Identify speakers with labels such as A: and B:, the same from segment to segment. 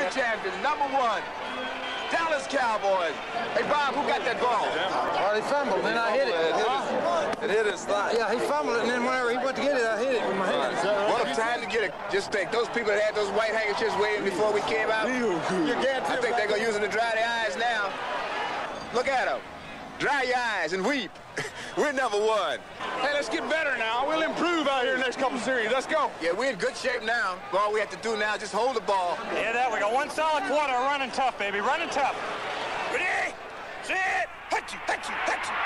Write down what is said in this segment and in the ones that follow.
A: champions, #1, Dallas Cowboys. Hey, Bob, who got that ball?
B: Well, he fumbled, then I hit it.
A: It hit his thigh.
B: Yeah, he fumbled it, and then whenever he went to get it, I hit it with my hands.
A: What a time to get it. Just think, those people that had those white handkerchiefs waving before we came out, I think they're going to use them to dry their eyes now. Look at them. Dry your eyes and weep. We're #1.
C: Hey, let's get better now. We'll improve out here in the next couple series. Let's go.
A: Yeah, we're in good shape now. All we have to do now is just hold the ball.
D: Yeah, that we got one solid quarter running tough, baby. Running tough. Ready? Set. Hut you, hut you, hut you.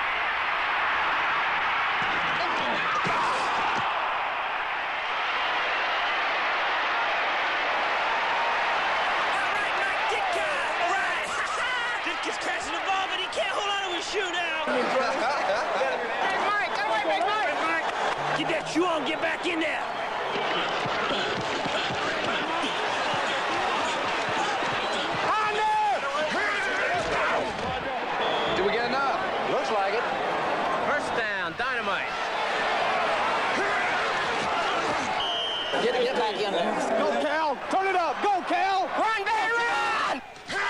D: All right, Mike Ditka. All right. Ditka's catching the ball, but he can't hold on to his shoe now.
C: Hey, Mike, get away, Big Mike.
D: Get that shoe on, get back in there.
A: Did we get enough?
B: Looks like it.
E: First down, dynamite.
B: Get back in there.
C: Go, Cal. Turn it up. Go, Cal.
E: Run, baby, run!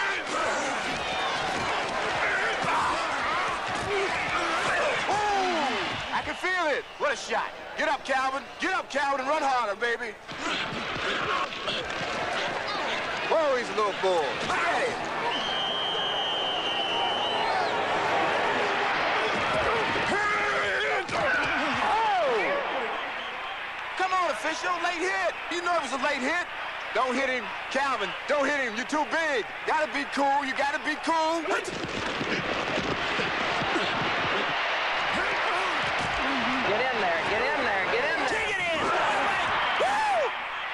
A: I can feel it. What a shot. Get up, Calvin. Get up, Calvin, and run harder, baby. Whoa, he's a little bull. Hey. Come on, official. Late hit. You know it was a late hit. Don't hit him, Calvin. Don't hit him. You're too big. Gotta be cool. You gotta be cool.
E: Get in there, get in there, get in there.
D: Take it in. Woo!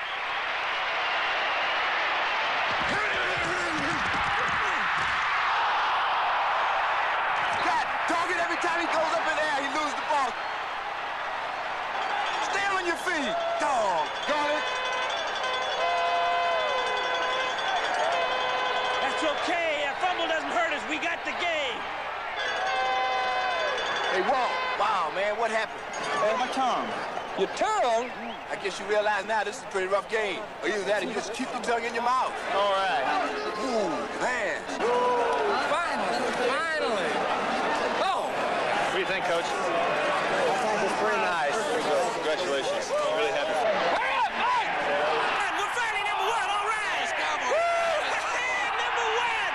A: God, dog it every time he goes up in the air, he loses the ball. Stay on your feet. Dog. Got it.
D: That's okay. A fumble doesn't hurt us. We got the game.
A: Hey, Walt. Wow, man, what happened?
C: Hey, my tongue.
A: Your tongue? I guess you realize now this is a pretty rough game. Or either that or you just keep your tongue in your mouth.
C: All right.
A: Ooh, man.
E: Finally. Oh!
D: What do you think, Coach?
B: I think it's pretty nice.
D: Congratulations. I'm really happy.
E: Hurry up, Mike!
D: We're finally #1. All right. Let's go, boys. #1.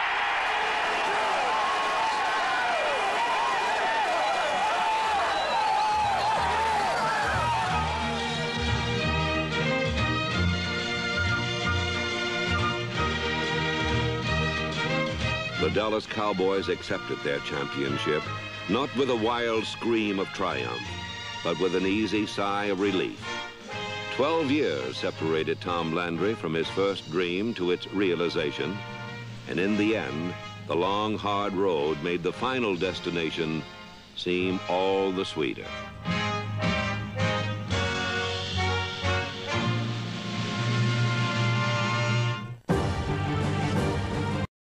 F: The Dallas Cowboys accepted their championship, not with a wild scream of triumph, but with an easy sigh of relief. 12 years separated Tom Landry from his first dream to its realization, and in the end, the long, hard road made the final destination seem all the sweeter.